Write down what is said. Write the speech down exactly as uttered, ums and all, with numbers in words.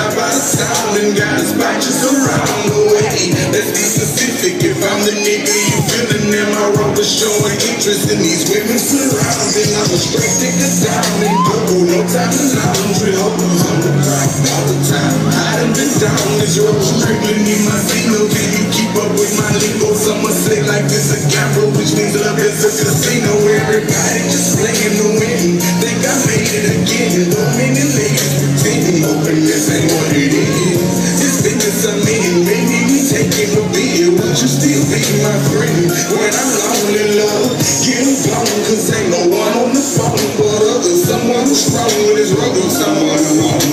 drive out of town and got a spot just around the way. Let's be specific, if I'm the nigga you feeling, then my role is showing interest in these women surrounding. I'm a straight nigga down and go, no time to lounge, we hold them on the ground all the time. I done been down this road, strictly need my Zeno. Can you keep up with my lingo? Someone say like this a gamble, which means love is a casino. Everybody just playing to win, think I made it again. But many ladies pretending, hoping this ain't what it is. This business I'm in, maybe we taking a beer. Would you still be my friend when I'm lonely, love? Get them gone, cause ain't no one on the phone but others. Someone who's strong with his rubber, someone who won't